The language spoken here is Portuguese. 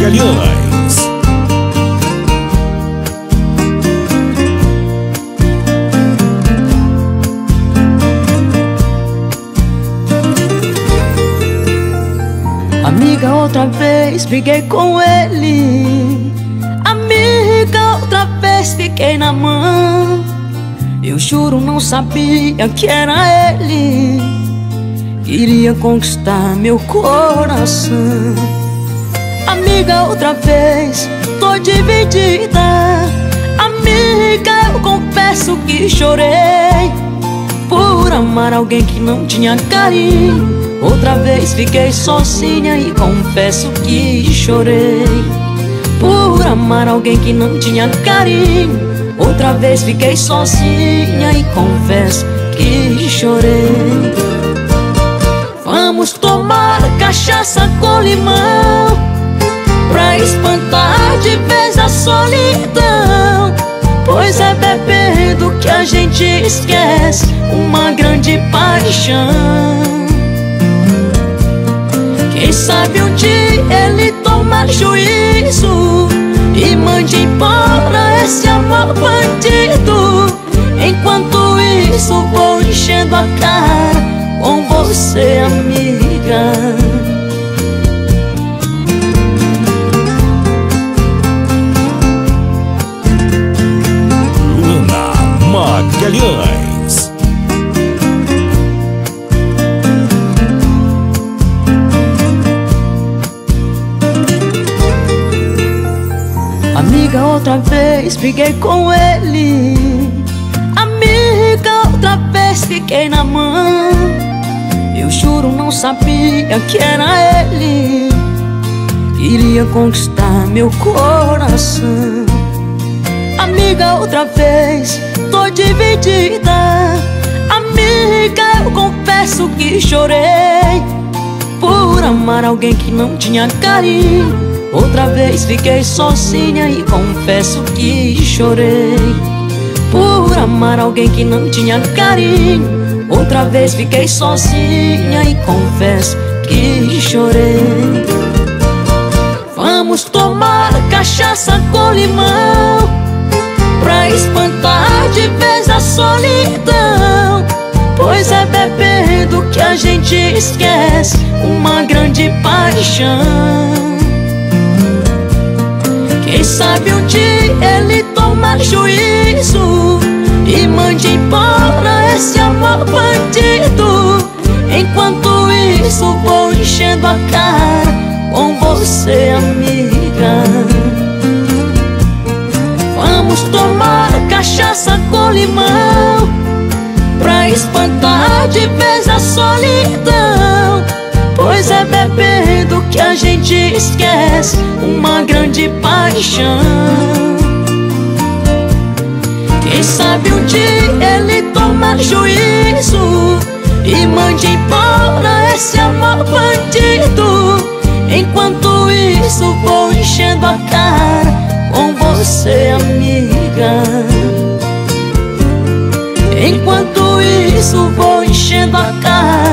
Magalhães. Amiga, outra vez briguei com ele. Amiga, outra vez fiquei na mão. Eu juro, não sabia que era ele. Queria conquistar meu coração. Amiga, outra vez tô dividida. Amiga, eu confesso que chorei por amar alguém que não tinha carinho. Outra vez fiquei sozinha e confesso que chorei por amar alguém que não tinha carinho. Outra vez fiquei sozinha e confesso que chorei. Vamos tomar cachaça com limão pra espantar de vez a solidão, pois é bebendo que a gente esquece uma grande paixão. Quem sabe um dia ele toma juízo e mande embora esse amor bandido. Enquanto isso vou enchendo a cara com você, amiga. Luana Magalhães. Amiga, outra vez briguei com ele. Amiga, outra vez fiquei na mão. Eu juro, não sabia que era ele. Queria conquistar meu coração. Amiga, outra vez tô dividida. Amiga, eu confesso que chorei por amar alguém que não tinha carinho. Outra vez fiquei sozinha e confesso que chorei por amar alguém que não tinha carinho. Outra vez fiquei sozinha e confesso que chorei. Vamos tomar cachaça com limão pra espantar de vez a solidão, pois é bebendo que a gente esquece uma grande paixão. Quem sabe um dia ele toma juízo e mande embora esse amor bandido. Enquanto isso vou enchendo a cara com você, amiga. Vamos tomar cachaça com limão pra espantar de vez a solidão, pois é bebendo que a gente esquece uma grande paixão. Quem sabe um dia ele toma juízo e mande embora esse amor bandido. Enquanto isso vou enchendo a cara com você, amiga. Enquanto isso vou enchendo a cara